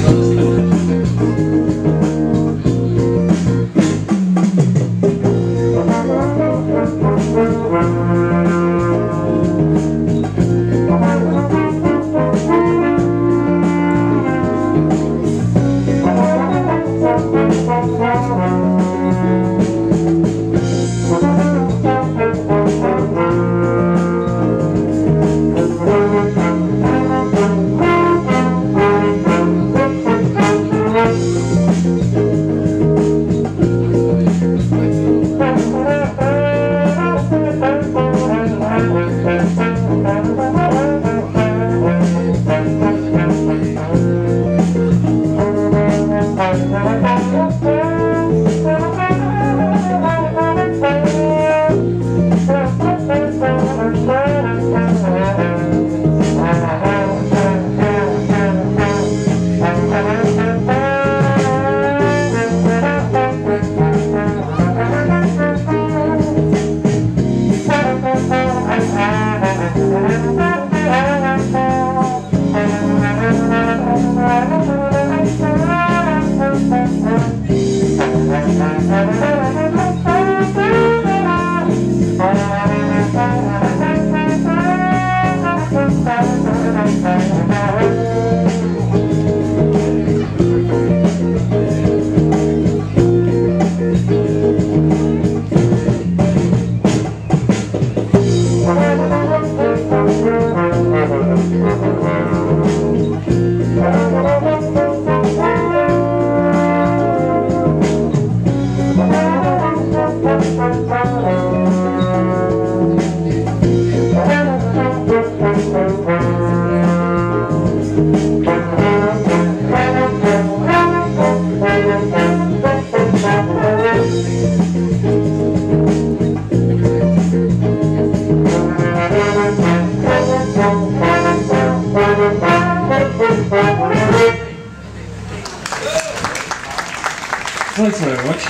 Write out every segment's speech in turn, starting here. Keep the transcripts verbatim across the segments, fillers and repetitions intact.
Thanks very much.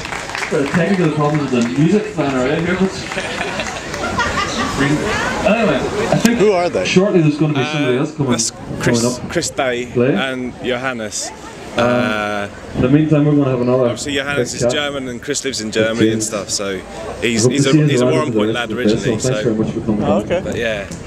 The technical problems with the music fan around here. Anyway, I think who are they? Shortly there's going to be somebody uh, else coming. That's Chris, coming up. Chris Day Play. and Johannes. Uh, uh, in the meantime, we're going to have another. Obviously, Johannes is chat. German and Chris lives in Germany and stuff, so he's he's a, he's a Warrenpoint lad originally. So, thanks so. very much for coming. Oh, okay. But yeah.